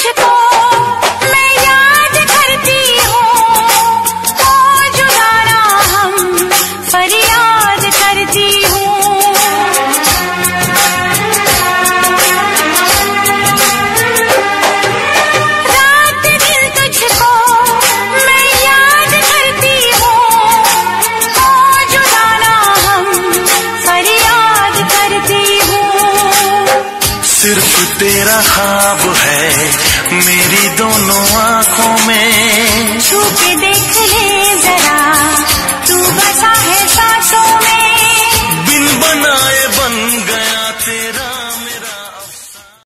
तुझको मैं याद करती हूँ, ओ जुदाना हम फरियाद करती हूँ। रात दिन तुझको मैं याद करती हूँ, ओ जुदाना हम फरियाद करती हूँ। सिर्फ तेरा ख्वाब है मेरी दोनों